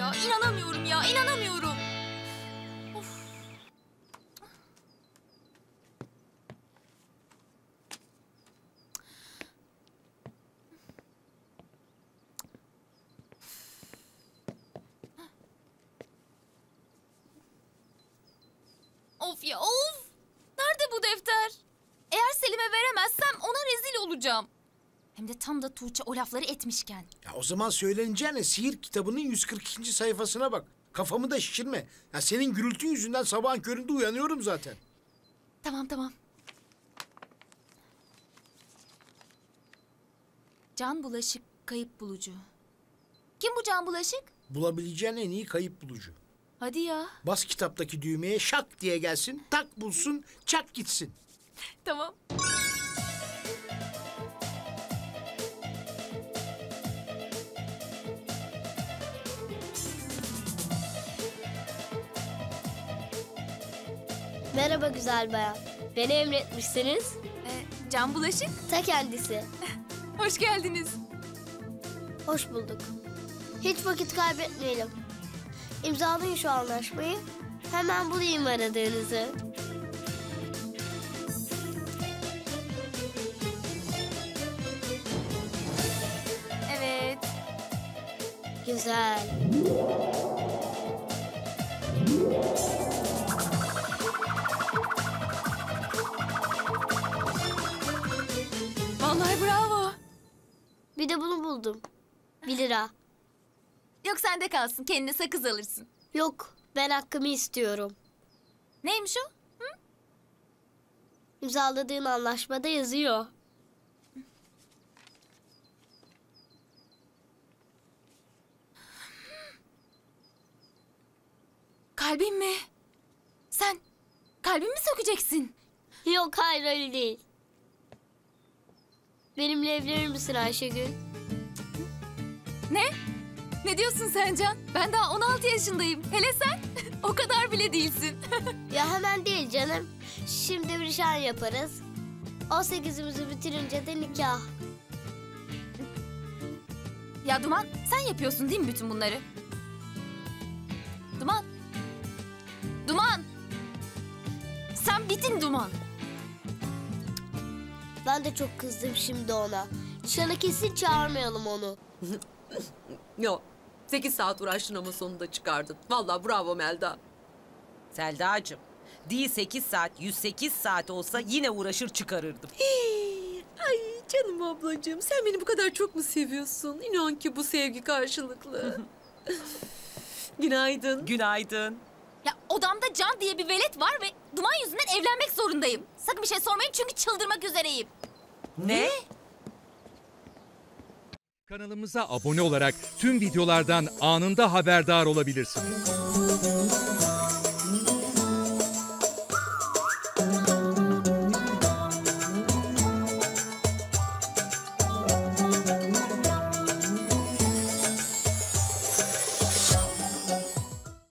ya. İnanamıyorum ya, inanamıyorum. Of. Of ya, of! Nerede bu defter? Eğer Selim'e veremezsem ona rezil olacağım. Hem de tam da Tuğçe o lafları etmişken. Ya o zaman söyleneceğine sihir kitabının 142. sayfasına bak. Kafamı da şişirme. Ya senin gürültün yüzünden sabahın köründe uyanıyorum zaten. Tamam. Can Bulaşık kayıp bulucu. Kim bu Can Bulaşık? Bulabileceğin en iyi kayıp bulucu. Hadi ya. Bas kitaptaki düğmeye şak diye gelsin, tak bulsun, çak gitsin. Tamam. Merhaba güzel bayan. Beni emretmişsiniz. Can Bulaşık, Ta kendisi. hoş geldiniz. Hoş bulduk. Hiç vakit kaybetmeyelim. İmzalayın şu anlaşmayı. Hemen bulayım aradığınızı. Evet. Güzel. Vallahi bravo. Bir de bunu buldum. 1 lira. Yok sende kalsın, kendine sakız alırsın. Yok, ben hakkımı istiyorum. Neymiş o? İmzaladığın anlaşmada yazıyor. Kalbim mi? Sen kalbimi mi sökeceksin? Yok, hayır öyle değil. Benimle evlenir misin Ayşegül? Ne? Ne diyorsun sen Can? Ben daha 16 yaşındayım. Hele sen o kadar bile değilsin. Ya hemen değil canım. Şimdi bir nişan yaparız. 18'imizi bitirince de nikah. Ya Duman, sen yapıyorsun değil mi bütün bunları? Duman. Duman. Sen bitin Duman. Ben de çok kızdım şimdi ona. Nişana kesin çağırmayalım onu. Yok. 8 saat uğraştın ama sonunda çıkardın. Vallahi bravo Melda. Selda'cığım, değil 8 saat, 108 saat olsa yine uğraşır çıkarırdım. Ay canım ablacığım, sen beni bu kadar çok mu seviyorsun? İnan ki bu sevgi karşılıklı. Günaydın. Günaydın. Ya odamda Can diye bir velet var ve Duman yüzünden evlenmek zorundayım. Sakın bir şey sormayın çünkü çıldırmak üzereyim. Ne? Kanalımıza abone olarak tüm videolardan anında haberdar olabilirsiniz.